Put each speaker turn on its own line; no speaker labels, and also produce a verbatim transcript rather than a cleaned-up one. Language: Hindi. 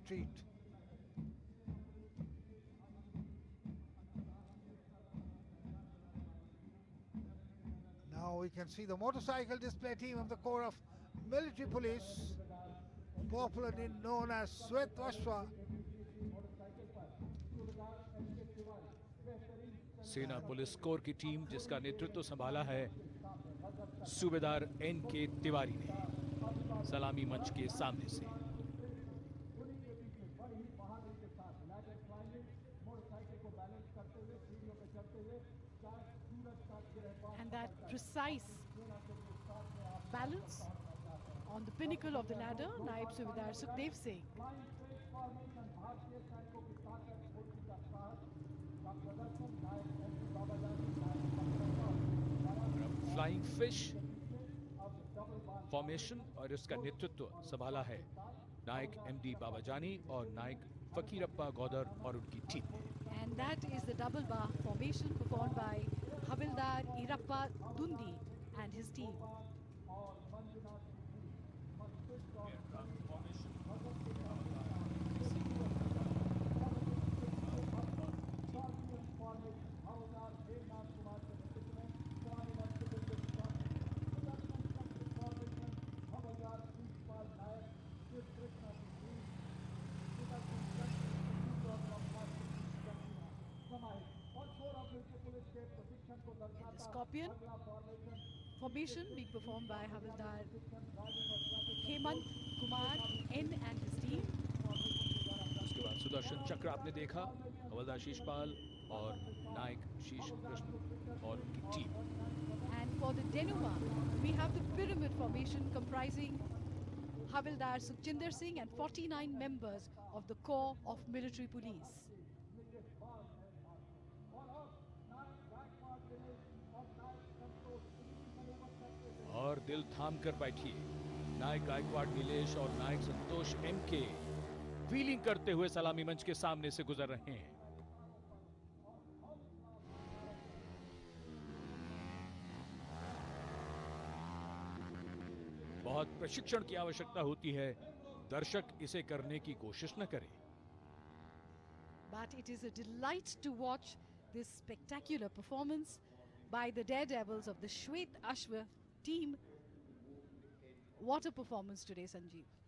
retreat. Now we can see the motorcycle display team of the Corps of Military Police, popularly known as Swet Vashwa.
सेना पुलिस कोर की टीम जिसका नेतृत्व संभाला है सूबेदार एन के तिवारी ने सलामी मंच के सामने से।
And that precise balance on the pinnacle of the ladder, Naib Subedar Sukhdev Singh.
Flying fish formation और इसका नेतृत्व संभाला है नायक एमडी बाबाजानी और नायक फकीरप्पा गौदर और उनकी team.
And that is the double bar formation performed by Havildar Irappa Dundi and his team. The Scorpion formation being performed by Havildar Hemant Kumar N and his team.
उसके बाद सुदर्शन चक्र आपने देखा, हवलदार शीशपाल और नायक शीश कृष्ण और उनकी team.
And for the denouement, we have the pyramid formation comprising Havildar Sukhjinder Singh and forty-nine members of the Corps of Military Police.
और दिल थाम कर बैठिए, नायक गायकवाड़ नीलेश और नायक संतोष एम के व्हीलिंग करते हुए सलामी मंच के सामने से गुजर रहे हैं। बहुत प्रशिक्षण की आवश्यकता होती है, दर्शक इसे करने की कोशिश न करें।
But it is a delight to watch this spectacular performance by the daredevils of the Shwet Ashwa team. What a performance today, Sanjeev.